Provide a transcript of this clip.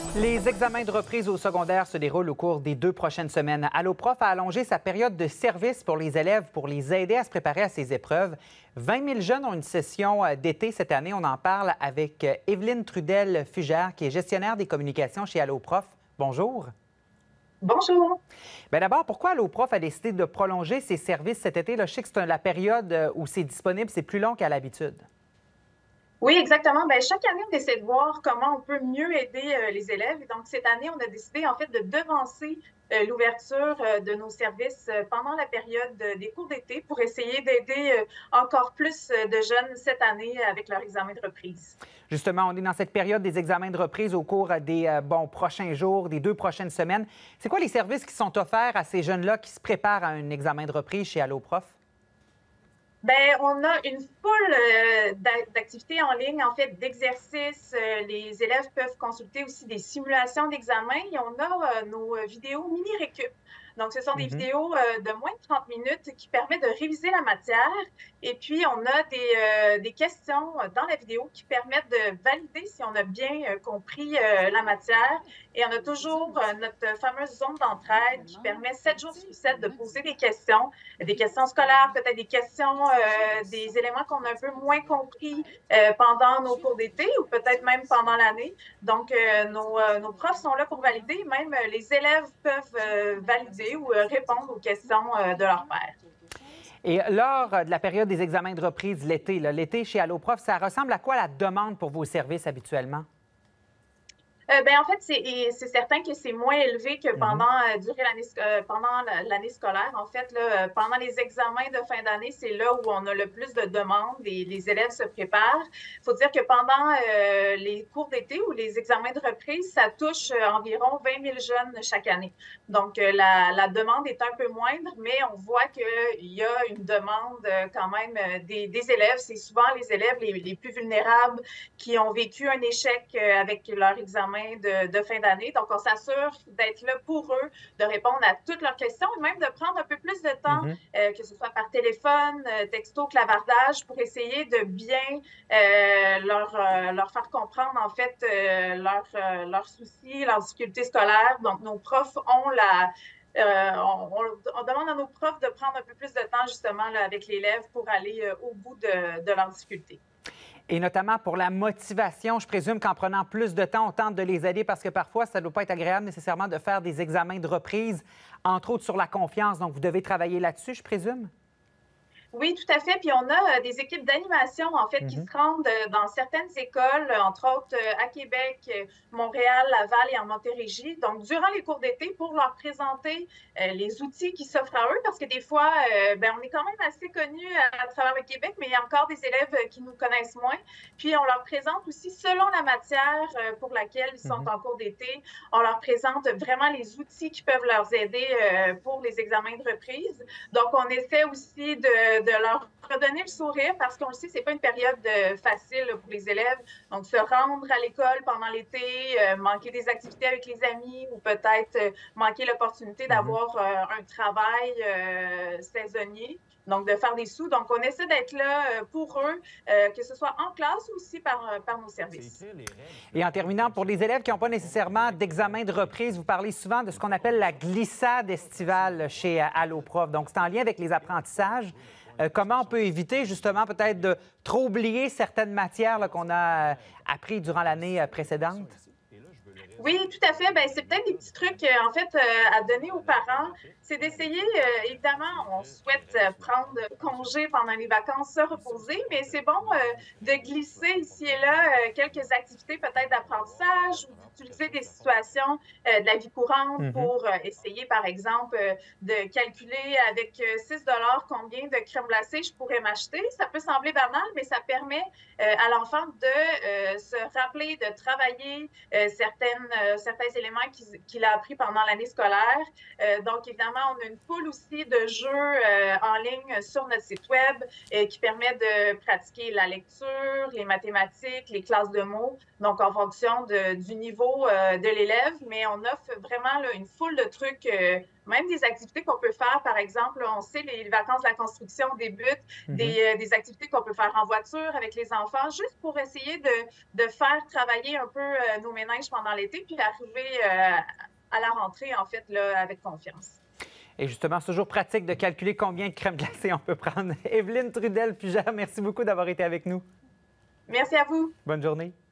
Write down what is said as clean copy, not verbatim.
Les examens de reprise au secondaire se déroulent au cours des 2 prochaines semaines. Alloprof a allongé sa période de service pour les élèves pour les aider à se préparer à ces épreuves. 20 000 jeunes ont une session d'été cette année. On en parle avec Evelyne Trudel-Fugère, qui est gestionnaire des communications chez Alloprof. Bonjour. Bonjour. Bien d'abord, pourquoi Alloprof a décidé de prolonger ses services cet été? Là, je sais que c'est la période où c'est disponible, c'est plus long qu'à l'habitude. Oui, exactement. Bien, chaque année, on essaie de voir comment on peut mieux aider les élèves. Et donc, cette année, on a décidé en fait de devancer l'ouverture de nos services pendant la période des cours d'été pour essayer d'aider encore plus de jeunes cette année avec leur examen de reprise. Justement, on est dans cette période des examens de reprise au cours des prochains jours, des 2 prochaines semaines. C'est quoi les services qui sont offerts à ces jeunes-là qui se préparent à un examen de reprise chez Alloprof? Bien, on a une foule d'activités en ligne, en fait, d'exercices. Les élèves peuvent consulter aussi des simulations d'examen et on a nos vidéos mini-récup. Donc, ce sont des vidéos de moins de 30 minutes qui permettent de réviser la matière. Et puis, on a des questions dans la vidéo qui permettent de valider si on a bien compris la matière. Et on a toujours notre fameuse zone d'entraide qui permet 7 jours sur 7 de poser des questions scolaires, peut-être des questions, des éléments qu'on a un peu moins compris pendant nos cours d'été ou peut-être même pendant l'année. Donc, nos profs sont là pour valider. Même les élèves peuvent valider ou répondre aux questions de leur pairs. Et lors de la période des examens de reprise l'été chez Alloprof, ça ressemble à quoi la demande pour vos services habituellement? Ben, en fait, c'est certain que c'est moins élevé que pendant l'année scolaire. En fait, là, pendant les examens de fin d'année, c'est là où on a le plus de demandes et les élèves se préparent. Il faut dire que pendant les cours d'été ou les examens de reprise, ça touche environ 20 000 jeunes chaque année. Donc, la demande est un peu moindre, mais on voit qu'il y a une demande quand même des élèves. C'est souvent les élèves les plus vulnérables qui ont vécu un échec avec leur examen de fin d'année. Donc, on s'assure d'être là pour eux, de répondre à toutes leurs questions et même de prendre un peu plus de temps, que ce soit par téléphone, texto, clavardage, pour essayer de bien leur faire comprendre, en fait, leurs soucis, leurs difficultés scolaires. Donc, nos profs ont on demande à nos profs de prendre un peu plus de temps, justement, là, avec l'élève pour aller au bout de leurs difficultés. Et notamment pour la motivation, je présume qu'en prenant plus de temps, on tente de les aider parce que parfois, ça ne doit pas être agréable nécessairement de faire des examens de reprise, entre autres sur la confiance. Donc, vous devez travailler là-dessus, je présume? Oui, tout à fait. Puis on a des équipes d'animation, en fait, qui se rendent dans certaines écoles, entre autres à Québec, Montréal, Laval et en Montérégie. Donc, durant les cours d'été, pour leur présenter les outils qui s'offrent à eux, parce que des fois, ben, on est quand même assez connus à travers le Québec, mais il y a encore des élèves qui nous connaissent moins. Puis, on leur présente aussi, selon la matière pour laquelle ils sont en cours d'été, on leur présente vraiment les outils qui peuvent leur aider pour les examens de reprise. Donc, on essaie aussi de leur redonner le sourire parce qu'on le sait, c'est pas une période facile pour les élèves. Donc, se rendre à l'école pendant l'été, manquer des activités avec les amis ou peut-être manquer l'opportunité d'avoir un travail saisonnier. Donc, de faire des sous. Donc, on essaie d'être là pour eux, que ce soit en classe ou aussi par nos services. Et en terminant, pour les élèves qui n'ont pas nécessairement d'examen de reprise, vous parlez souvent de ce qu'on appelle la glissade estivale chez Alloprof. Donc, c'est en lien avec les apprentissages. Comment on peut éviter justement peut-être de trop oublier certaines matières qu'on a apprises durant l'année précédente? Oui, tout à fait. Ben, c'est peut-être des petits trucs, en fait, à donner aux parents. C'est d'essayer, évidemment, on souhaite prendre congé pendant les vacances, se reposer, mais c'est bon de glisser ici et là quelques activités peut-être d'apprentissage ou d'utiliser des situations de la vie courante pour essayer, par exemple, de calculer avec 6 combien de crème glacée je pourrais m'acheter. Ça peut sembler banal, mais ça permet à l'enfant de se rappeler, de travailler certains éléments qu'il a appris pendant l'année scolaire. Donc, évidemment, on a une pool aussi de jeux en ligne sur notre site web qui permet de pratiquer la lecture, les mathématiques, les classes de mots. Donc, en fonction du niveau de l'élève, mais on offre vraiment là, une foule de trucs, même des activités qu'on peut faire. Par exemple, là, on sait les vacances de la construction débutent, des activités qu'on peut faire en voiture avec les enfants, juste pour essayer de faire travailler un peu nos ménages pendant l'été, puis arriver à la rentrée, en fait, là, avec confiance. Et justement, c'est toujours pratique de calculer combien de crème glacée on peut prendre. Évelyne Trudel-Pugère, merci beaucoup d'avoir été avec nous. Merci à vous. Bonne journée.